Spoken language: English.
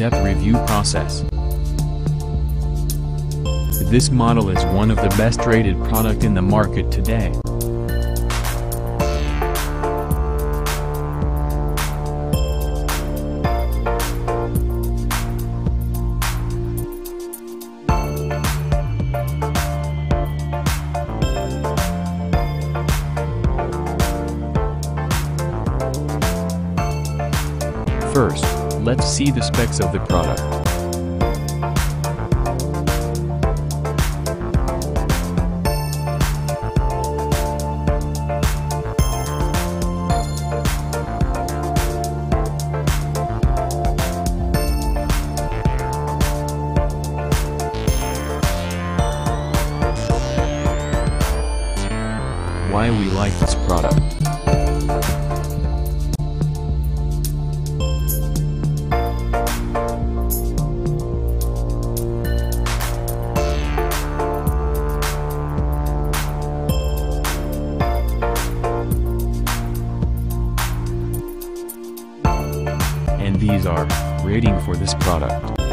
in-depth review process. This model is one of the best rated product in the market today. First, let's see the specs of the product. Why we like this product. And these are rating for this product.